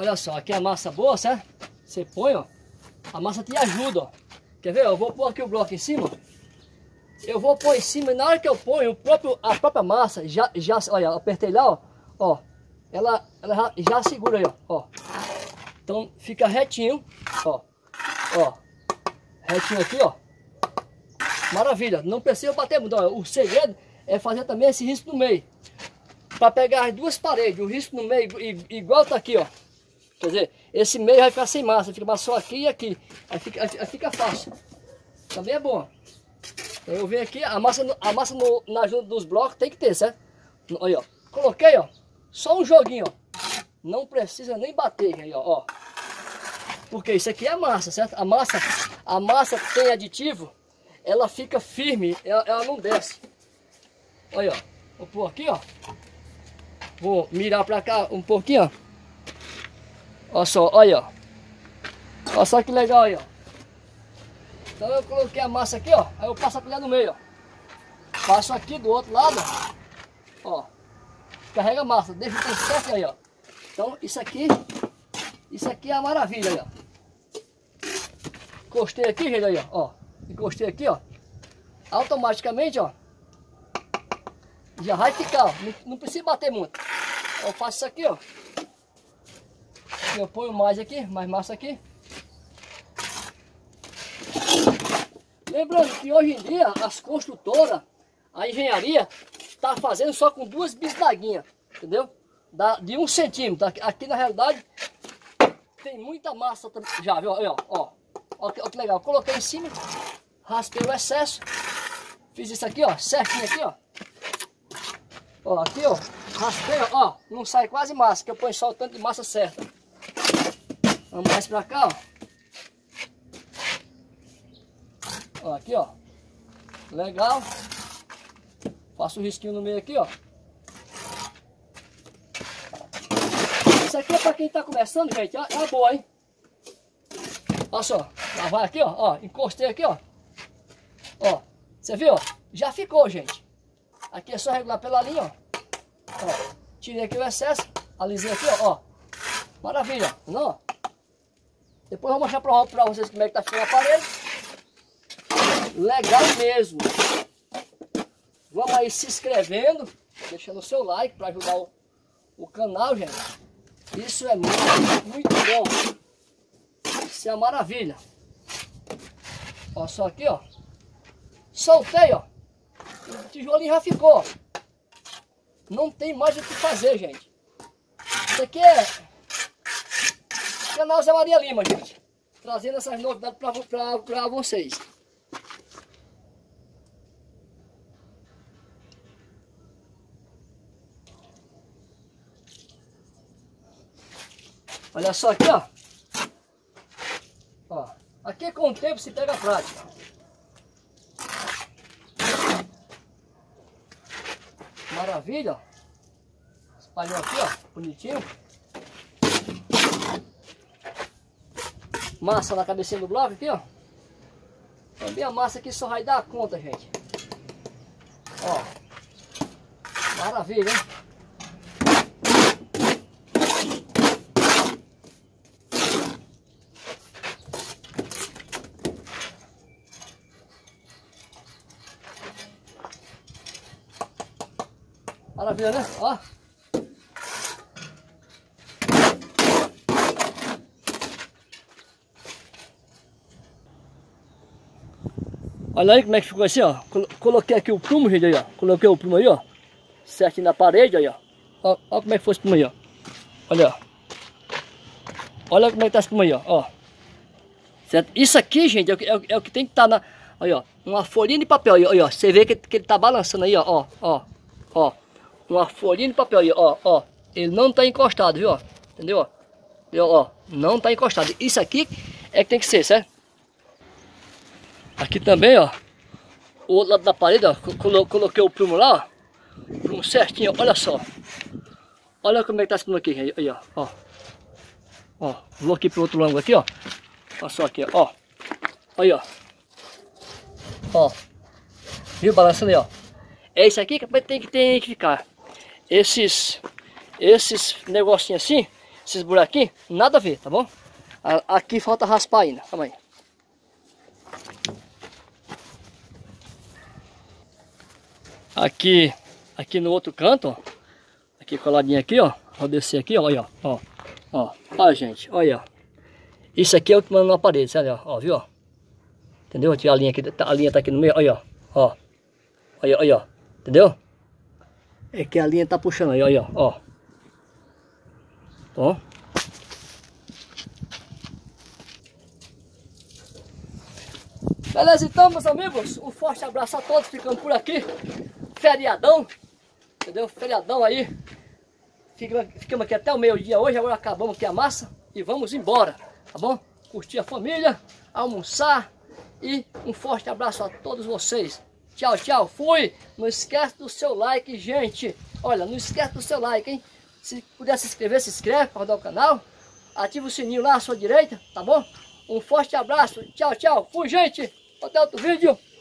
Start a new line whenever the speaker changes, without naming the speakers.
Olha só, aqui a massa boa, certo? Você põe, ó. A massa te ajuda, ó. Quer ver? Eu vou pôr aqui o bloco em cima. Eu vou pôr em cima e na hora que eu ponho, a própria massa já olha, eu apertei lá, ó. Ó, ela já segura aí, ó. Então fica retinho, ó. Ó, retinho aqui, ó. Maravilha, não precisa bater muito. Ó, o segredo é fazer também esse risco no meio. Para pegar as duas paredes, o risco no meio igual tá aqui, ó. Quer dizer, esse meio vai ficar sem massa, fica só aqui e aqui. Aí fica fácil. Também é bom. Então eu venho aqui, a massa na ajuda dos blocos tem que ter, certo? Aí, ó. Coloquei, ó. Só um joguinho, ó. Não precisa nem bater aí, ó. Porque isso aqui é massa, certo? A massa tem aditivo, ela fica firme, ela não desce. Olha, ó. Vou pôr aqui, ó. Vou mirar pra cá um pouquinho, ó. Olha só, olha, ó. Olha só que legal aí, ó. Então eu coloquei a massa aqui, ó. Aí eu passo a colher no meio, ó. Passo aqui do outro lado, ó. Carrega a massa, deixa o tempo certo aí, ó. Então isso aqui é a maravilha aí, ó. Encostei aqui, gente, aí, ó. Encostei aqui, ó. Automaticamente, ó. Já vai ficar, ó. Não precisa bater muito. Eu faço isso aqui, ó. Eu ponho mais aqui, mais massa aqui. Lembrando que hoje em dia as construtoras, a engenharia, tá fazendo só com 2 bisnaguinhas, entendeu? De 1 centímetro. Aqui na realidade tem muita massa já, viu? Ó que legal. Coloquei em cima, raspei o excesso, fiz isso aqui, ó, certinho aqui, ó. Ó, aqui, ó, raspei, ó, não sai quase massa, que eu ponho só o tanto de massa certa. Vamos mais pra cá, ó. Ó, aqui, ó. Legal. Faço um risquinho no meio aqui, ó. Isso aqui é pra quem tá começando, gente. É boa, hein? Olha só. Lá vai aqui, ó. Encostei aqui, ó. Ó. Você viu, ó? Já ficou, gente. Aqui é só regular pela linha, ó. Ó. Tirei aqui o excesso. Alisei aqui, ó. Maravilha. Não? Depois eu vou mostrar pra vocês como é que tá ficando a parede. Legal mesmo. Vamos aí se inscrevendo, deixando o seu like para ajudar o canal, gente. Isso é muito bom. Isso é uma maravilha. Ó, só aqui, ó. Soltei, ó. O tijolinho já ficou. Não tem mais o que fazer, gente. Isso aqui é canal Zé Maria Lima, gente. Trazendo essas novidades para vocês. Olha só aqui, ó. Ó. Aqui com o tempo se pega a prática. Maravilha, ó. Espalhou aqui, ó. Bonitinho. Massa na cabecinha do bloco aqui, ó. Também a massa aqui só vai dar conta, gente. Ó. Maravilha, hein? Maravilha, né? Ó. Olha aí como é que ficou assim, ó. Coloquei aqui o prumo, gente, aí, ó. Coloquei o prumo aí, ó. Certinho na parede, aí, ó. Ó como é que foi esse prumo aí, ó. Olha, ó. Olha como é que tá esse prumo aí, ó. Certo? Isso aqui, gente, é o que tem que estar na... Aí, ó. Uma folhinha de papel aí, ó. Você vê que ele tá balançando aí, ó. Ó. Uma folhinha de papel aí, ó. Ele não tá encostado, viu, ó. Entendeu, ó. Não tá encostado. Isso aqui é que tem que ser, certo? Aqui também, ó. O outro lado da parede, ó. Coloquei o prumo lá, ó. Prumo certinho, olha só. Olha como é que tá esse prumo aqui, aí, ó. Ó. Vou aqui pro outro ângulo aqui, ó. Olha só aqui, ó. Aí, ó. Ó. Viu balançando aí, ó. É isso aqui que tem que ficar. Esses negocinhos assim, esses buraquinhos, nada a ver, tá bom? Aqui falta raspar ainda, calma aí. Aqui no outro canto, ó. Aqui coladinho aqui, ó. Vou descer aqui, ó. Olha, ó. Ó, gente, olha, ó. Isso aqui é o que manda na parede, sabe? Ó, viu? Ó. Entendeu? Tinha a linha aqui, a linha tá aqui no meio, olha, ó. Olha, ó. Entendeu? É que a linha tá puxando aí, olha, ó. Ó. Beleza, então, meus amigos, um forte abraço a todos, ficando por aqui. Feriadão, entendeu? Feriadão aí. Ficamos aqui até o meio-dia hoje, agora acabamos aqui a massa e vamos embora, tá bom? Curtir a família, almoçar e um forte abraço a todos vocês. Tchau, tchau, fui! Não esquece do seu like, gente. Olha, não esquece do seu like, hein? Se puder se inscrever, se inscreve para rodar o canal. Ativa o sininho lá à sua direita, tá bom? Um forte abraço, tchau, tchau, fui, gente! Até outro vídeo.